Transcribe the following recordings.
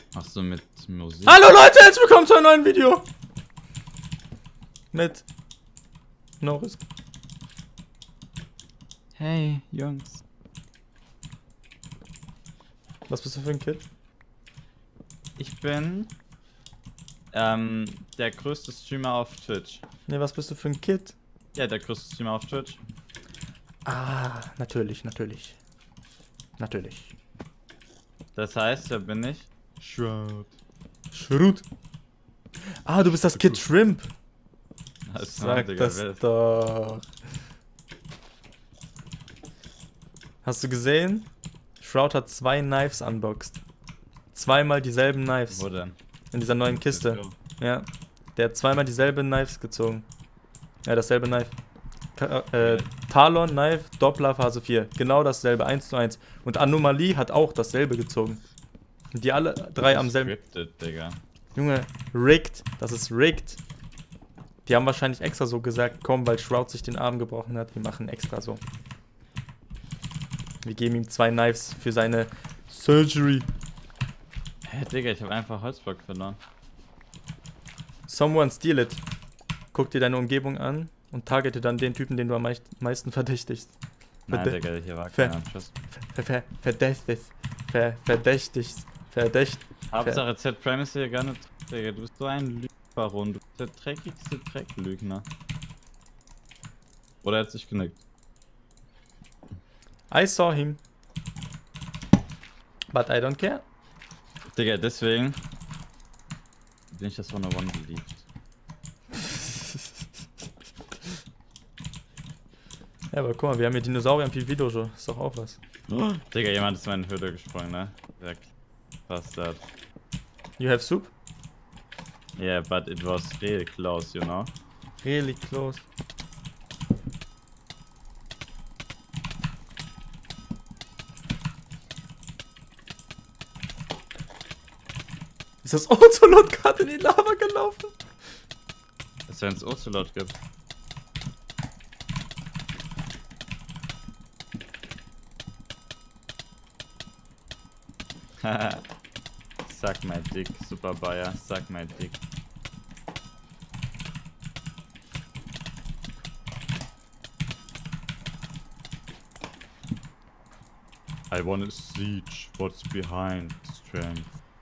Machst du mit Musik? Hallo Leute, herzlich willkommen zu einem neuen Video. Mit Norris. Hey, Jungs. Was bist du für ein Kid? Ich bin der größte Streamer auf Twitch. Ne, was bist du für ein Kid? Ja, der größte Streamer auf Twitch. Ah, natürlich. Das heißt, wer bin ich? Shroud. Schrut. Ah, du bist das Kid Shrimp. Sag Das doch. Hast du gesehen? Shroud hat 2 Knives unboxed. Zweimal dieselben Knives. Wo denn? In dieser neuen Kiste. Ja. Der hat zweimal dieselbe Knives gezogen. Ja, dasselbe Knife. Talon, Knife, Doppler, Phase 4. Genau dasselbe, 1:1. Und Anomalie hat auch dasselbe gezogen. Und die alle 3 am selben... Scripted, Digga. Junge, rigged. Das ist rigged. Die haben wahrscheinlich extra so gesagt, komm, weil Shroud sich den Arm gebrochen hat. Wir machen extra so. Wir geben ihm 2 Knives für seine Surgery. Hä, Digga, ich hab einfach Holzblock verloren. Someone steal it. Guck dir deine Umgebung an und targete dann den Typen, den du am meisten verdächtigst. Nein, Digga, hier war kein Anschuss. Verdächtigst. Hauptsache Z-Premise hier gar nicht. Digga, du bist so ein Lügenbaron. Du bist der dreckigste Drecklügner. Oder er hat sich genickt. I saw him. But I don't care. Digga, deswegen bin ich das 101 geliebt. Ja, aber guck mal, wir haben hier Dinosaurier im Video schon. Ist doch auch was. Oh, Digga, jemand ist in meine Hürde gesprungen, ne? Weg. Bastard. You have soup? Yeah, but it was really close, you know? Really close. Ist das Ocelot gerade in die Lava gelaufen? Dass wenn es Ocelot gibt. Suck my dick, Super Bayer, suck my dick. I wanna siege what's behind strength.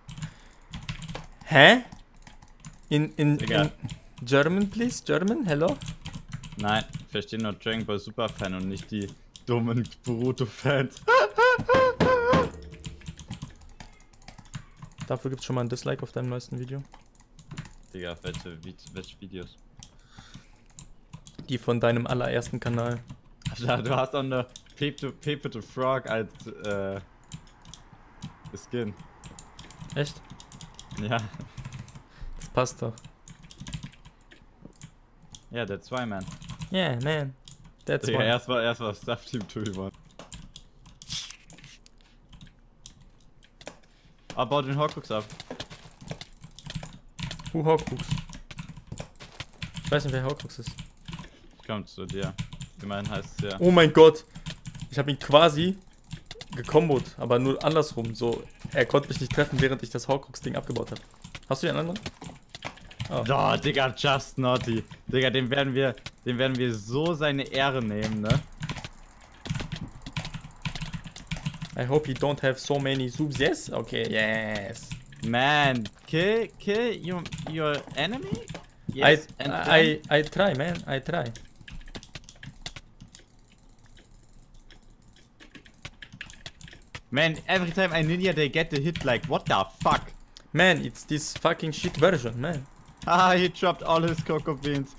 Hä? In German, please? German? Hello? Nein, ich verstehe nur Dragon Ball Super Fan und nicht die dummen Boruto-Fans. Dafür gibt's schon mal ein Dislike auf deinem neuesten Video. Digga, welche Videos? Die von deinem allerersten Kanal. Alter, du hast auch eine Pepe the Frog als Skin. Echt? Ja. Das passt doch. Ja, der 2-Man. Yeah, man. That's Digga, one. erst war Stuff Team 2v1. Ah, bau den Horcrux ab. Who Horcrux? Ich weiß nicht, wer Horcrux ist. Kommt zu dir. Immerhin heißt es ja. Oh mein Gott. Ich habe ihn quasi gekombot, aber nur andersrum. So, er konnte mich nicht treffen, während ich das Horcrux-Ding abgebaut habe. Hast du den anderen? Oh. Oh, Digga, just naughty. Digga, dem werden wir so seine Ehre nehmen, ne? I hope you don't have so many subs. Yes? Okay, yes. Man, kill your enemy? Yes, I try, man. I try. Man, every time I ninja they get the hit, like what the fuck? Man, it's this fucking shit version, man. Ah, he dropped all his cocoa beans.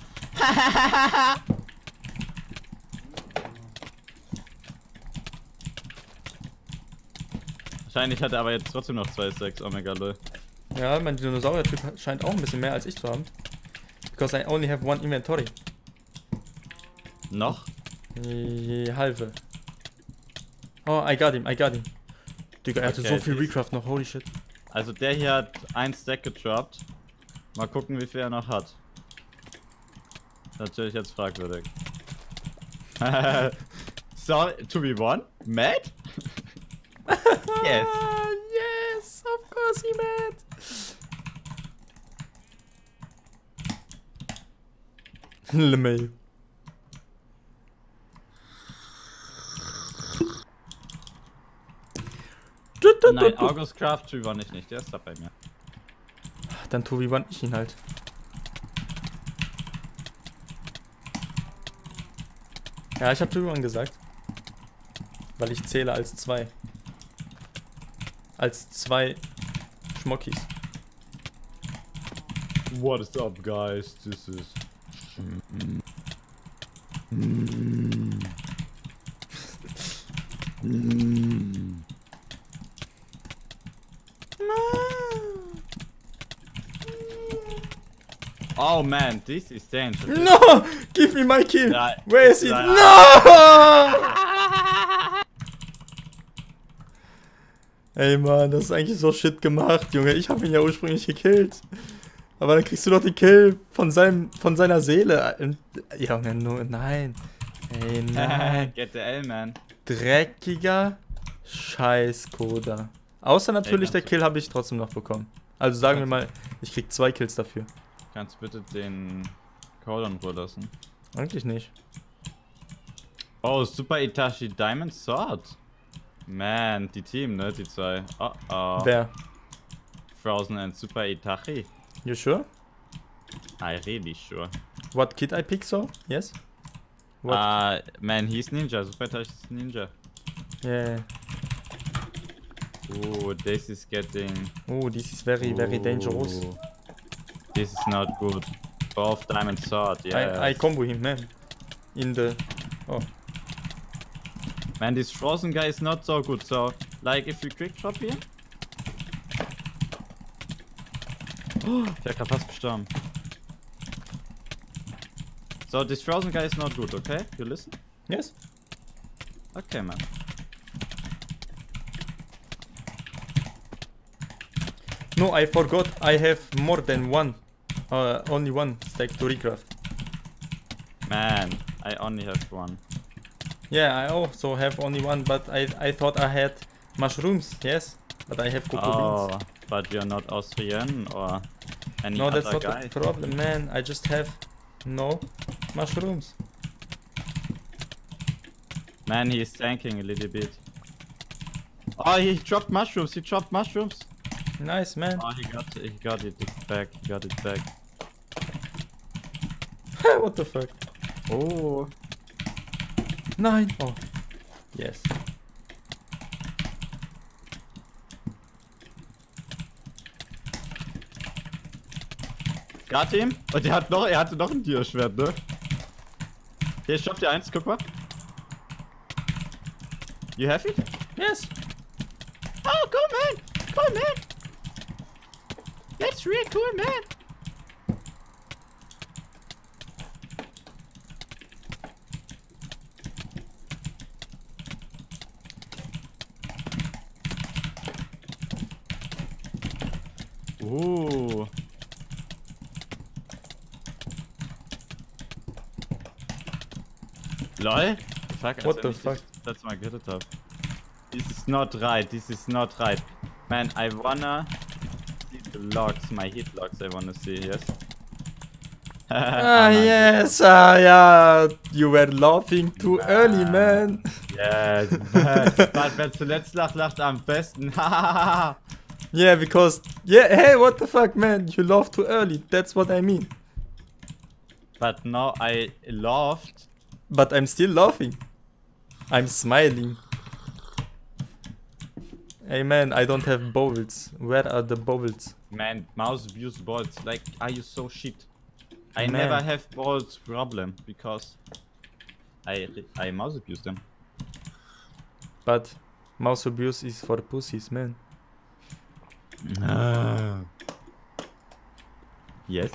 Wahrscheinlich hat er aber jetzt trotzdem noch 2 Stacks Omega lol. Ja, mein Dinosaurier-Typ scheint auch ein bisschen mehr als ich zu haben. Because I only have one inventory. Noch? Halbe. Oh, I got him. Digga, er hatte Okay, so viel Recraft noch, holy shit. Also der hier hat 1 Stack gedroppt. Mal gucken, wie viel er noch hat. Natürlich jetzt fragwürdig. So, 2v1? Mad? Yes. Yes, of course he mad. LeMay. Nein, August Craft 2 war nicht, der ist da bei mir. Dann 2v1 ich ihn halt. Ja, ich hab 2v1 gesagt. Weil ich zähle als 2. Als 2 Schmockis. What is up, guys? This is... Oh man, this is dangerous. No! Give me my kill! Ja, Where is it? ja. No! Ey Mann, das ist eigentlich so shit gemacht, Junge. Ich habe ihn ja ursprünglich gekillt. Aber dann kriegst du doch den Kill von seiner Seele. Junge, nur, nein. Ey, nein. Get the L, man. Dreckiger Scheiß-Coder. Außer natürlich der Kill habe ich trotzdem noch bekommen. Also sagen wir mal, ich krieg 2 Kills dafür. Kannst du bitte den Code in Ruhe lassen? Eigentlich nicht. Oh, Super Itachi Diamond Sword. Man, die Team, ne? Die zwei. Oh oh. Wer? Frozen and Super Itachi. You sure? I really sure. What kid I pick so? Yes? What? Man, he's Ninja. Super Itachi is Ninja. Yeah. Oh, this is getting... Oh, this is very dangerous. This is not good. Both Diamond Sword, yeah. I combo him, man. In the... Oh. Man, this Frozen guy is not so good, so... Like, if you quick drop here... Oh, der hat grad fast gestorben. So, this Frozen guy is not good, okay? You listen? Yes? Okay, man. No, I forgot. I have more than one. Only one stack to recraft. Man, I only have one. Yeah, I also have only one, but I thought I had mushrooms. Yes, but I have cocoa beans. But you're not Austrian or any No, other that's not guy. the problem, man. I just have no mushrooms. Man, he's tanking a little bit. Oh, he dropped mushrooms. He dropped mushrooms. Nice, man. Oh, he got it back. He got it back. What the fuck? Oh. 9. Oh. Yes. Got him. Und er hatte noch ein Tierschwert, ne? Hier, ich schaff dir eins, guck mal. You have it? Yes. Oh, cool, man. Cool, man. That's really cool, man. Ooh. LOL? Fuck, What the fuck? That's my good top. This is not right, this is not right. Man, I wanna see the logs, my hit logs I wanna see, yes? Yes, yeah, you were laughing too early, man. Yes, but wer zuletzt lacht, lacht am besten. Yeah, because, yeah, hey, what the fuck, man, you laughed too early, that's what I mean. But now I laughed. But I'm still laughing. I'm smiling. Hey man, I don't have bowls. Where are the bowls? Man, mouse abuse balls. Like, are you so shit? I Man. never have balls problem because I mouse abuse them. But mouse abuse is for pussies, man. Yes.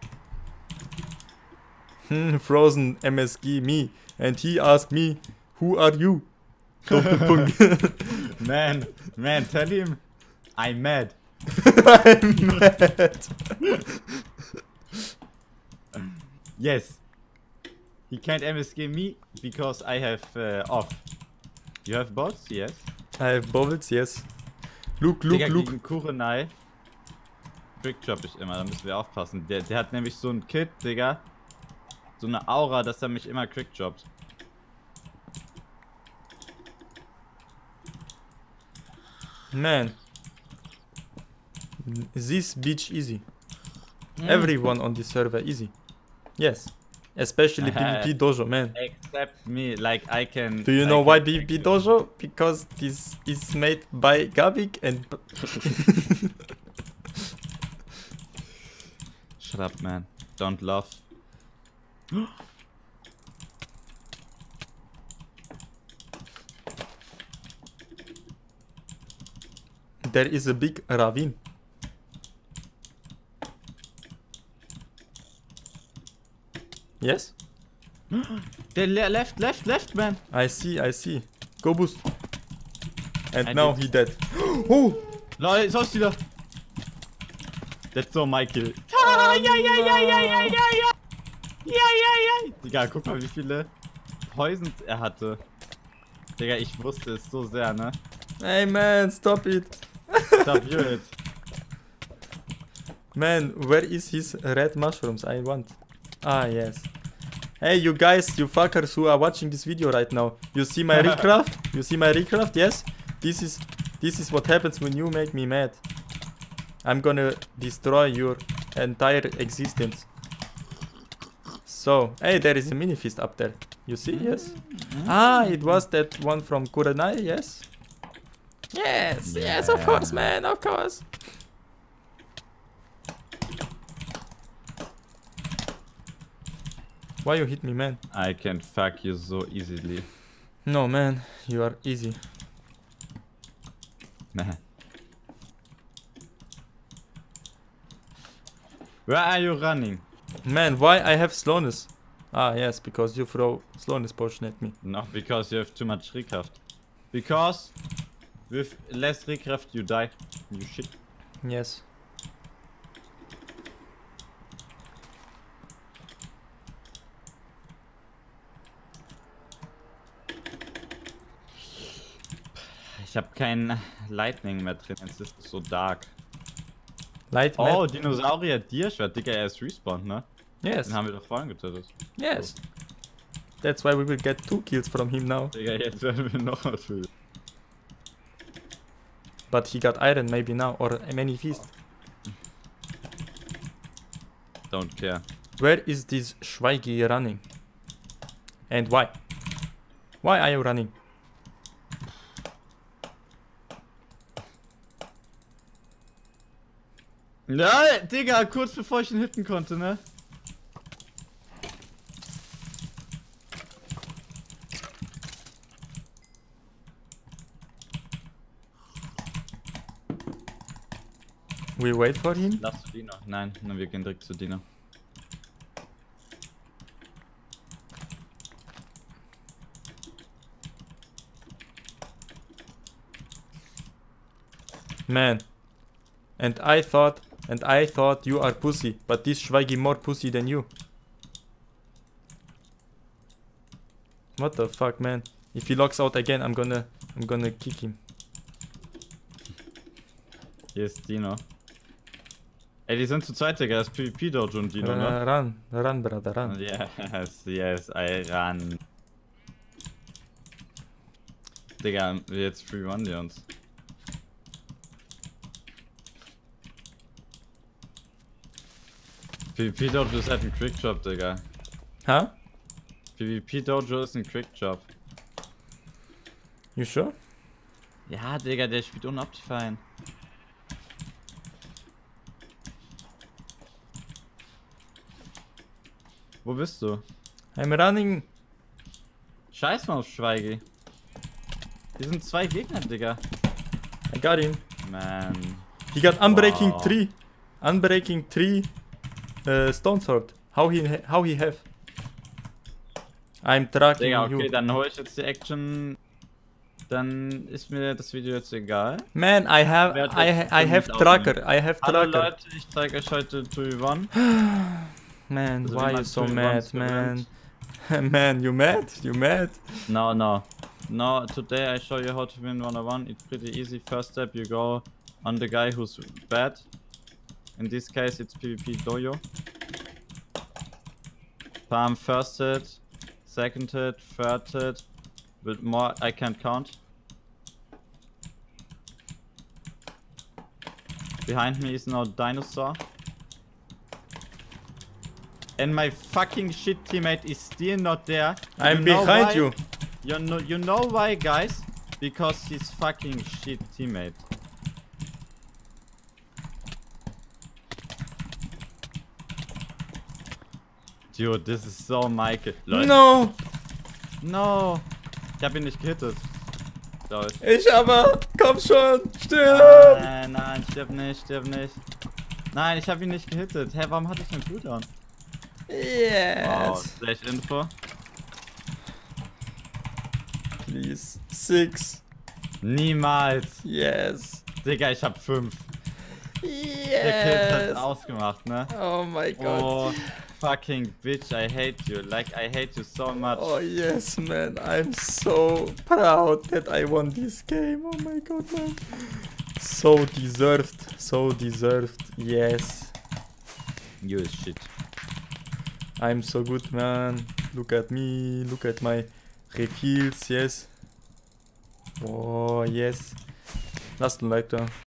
Frozen MSG me, and he asked me, who are you? Doppelpunkt. Man, tell him I'm mad. I'm mad. Yes. He can't MSG me because I have off. You have bots? Yes. I have bowls, yes. Look. Gegen Kurenai. Trickjob ich immer, da müssen wir aufpassen. Der hat nämlich so ein Kit, Digga. so eine Aura, dass er mich immer quickjobbt. Man. This beach easy. Everyone on this server easy. Yes. Especially PvP Dojo, man. Except me, like I can... Do you know why PvP Dojo? Because this is made by Gabik and... Shut up, man. Don't laugh. There is a big ravine. Yes? The left, man. I see. Go boost. And I now did. he dead. Oh! Lol, so ist wieder. That's so my kill. Ja. Digga, guck mal, wie viele Poisons er hatte. Digga, ich wusste es so sehr, ne? Hey man, stop it. Stop it. Man, where is his red mushrooms? I want. Ah, yes. Hey, you guys, you fuckers who are watching this video right now. You see my recraft? You see my recraft? Yes? This is what happens when you make me mad. I'm gonna destroy your entire existence. So, hey, there is a mini feast up there. You see? Yes? Ah, it was that one from Kurenai, yes? Yes, of course, man, of course. Why you hit me, man? I can fuck you so easily. No, man, you are easy. Man. Where are you running? Man, why I have slowness? Ah, yes, because you throw slowness potion at me. No, because you have too much recraft. Because with less recraft you die. You shit. Yes. Ich habe kein Lightning mehr drin, es ist so dark. Light Oh, map. Dinosaurier, Dierschwert, Digga, er ist respawned, ne? Yes. Den haben wir doch vorhin getötet. Yes. That's why we will get 2 kills from him now. Digga, jetzt werden wir noch was für. But he got iron maybe now, or a many feast. Don't care. Where is this Schweigi running? And why? Why are you running? Ja, Digga, kurz bevor ich ihn hitten konnte, ne? We wait for him? Lass du Dino. Nein, wir gehen direkt zu Dino. Man. And I thought you are pussy, but this Schweigi more pussy than you. What the fuck, man? If he locks out again, I'm gonna kick him. Hier ist Dino. Ey, die sind zu zweit, Digga. Das ist PvP-Dojo und Dino, ne? Run, brother, run. Yes, I run. Digga, jetzt free-run die uns. PvP-Dojo ist halt ein Quick-Job, Digga. Huh? PvP-Dojo ist ein Quick-Job. You sure? Ja, Digga, der spielt ohne Optifine. Wo bist du? I'm running. Scheiß mal auf Schweigi. Hier sind 2 Gegner, Digga. I got him. Man. He got Unbreaking Wow. 3. Unbreaking 3 Stone Sword. How he have? I'm tracking Digga, okay, you. dann hol ich jetzt die Action. Dann ist mir das Video jetzt egal. Man, I have tracker. I have Hallo tracker. Leute, ich zeige euch heute 2v1. Man, Also, why wie you man so 2v1 mad, man? Man, you mad? You mad? No, today I show you how to win 1v1. It's pretty easy. First step, you go on the guy who's bad. In this case, it's PvP Dojo. Palm first hit, second hit, third hit. With more, I can't count. Behind me is no dinosaur. And my fucking shit teammate is still not there. I'm behind you. You know why, guys? Because he's fucking shit teammate. Dude, this is so Michael. Leute. No! No! Ich hab ihn nicht gehittet. Glaub ich. Ich aber! Komm schon! Stirb! Nein, stirb nicht. Nein, ich hab ihn nicht gehittet. Hä, warum hatte ich einen Cooldown? Yes! Wow, Slash Info. Please. 6. Niemals. Yes. Digga, ich hab 5. Der Kill hat's Yes. ausgemacht, ne? Oh mein Gott. Oh, fucking bitch, I hate you. Like, I hate you so much. Oh yes, man. I'm so proud that I won this game. Oh my god, man. So deserved. So deserved. Yes. You is shit. I'm so good, man. Look at me. Look at my refills. Yes. Oh, yes. Lasst ein Like da.